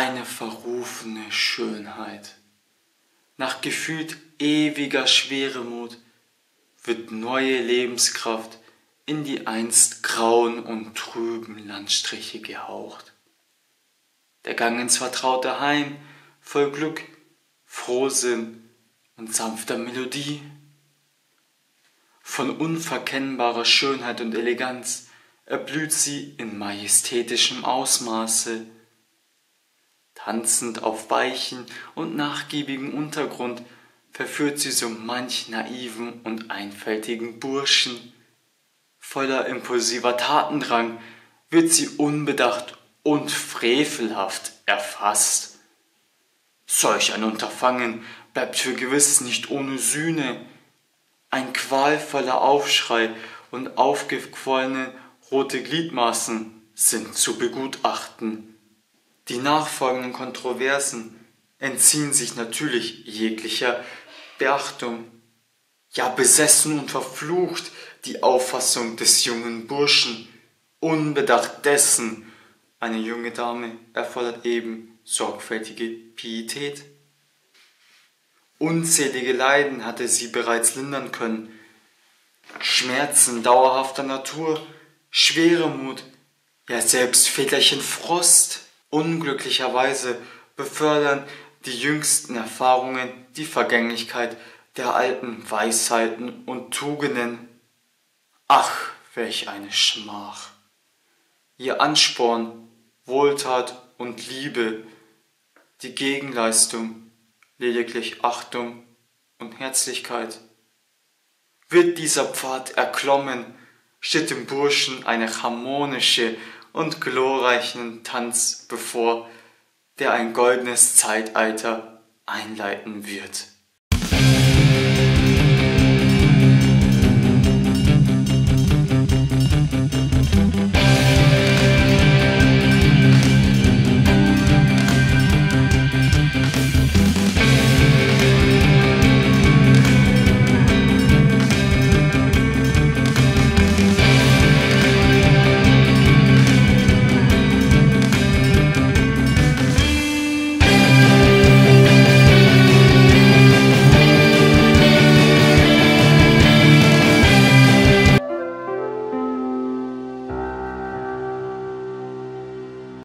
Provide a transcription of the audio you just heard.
eine verrufene Schönheit. Nach gefühlt ewiger Schweremut wird neue Lebenskraft in die einst grauen und trüben Landstriche gehaucht. Der Gang ins vertraute Heim, voll Glück, Frohsinn und sanfter Melodie. Von unverkennbarer Schönheit und Eleganz erblüht sie in majestätischem Ausmaße. Tanzend auf weichen und nachgiebigem Untergrund verführt sie so manch naiven und einfältigen Burschen. Voller impulsiver Tatendrang wird sie unbedacht und frevelhaft erfasst. Solch ein Unterfangen bleibt für gewiss nicht ohne Sühne. Ein qualvoller Aufschrei und aufgequollene rote Gliedmaßen sind zu begutachten. Die nachfolgenden Kontroversen entziehen sich natürlich jeglicher Beachtung. Ja, besessen und verflucht die Auffassung des jungen Burschen, unbedacht dessen. Eine junge Dame erfordert eben sorgfältige Pietät. Unzählige Leiden hatte sie bereits lindern können. Schmerzen dauerhafter Natur, Schweremut, ja selbst väterchen Frost. Unglücklicherweise befördern die jüngsten Erfahrungen die Vergänglichkeit der alten Weisheiten und Tugenden. Ach, welch eine Schmach! Ihr Ansporn, Wohltat und Liebe, die Gegenleistung, lediglich Achtung und Herzlichkeit. Wird dieser Pfad erklommen, steht dem Burschen eine harmonische und glorreichen Tanz bevor, der ein goldenes Zeitalter einleiten wird.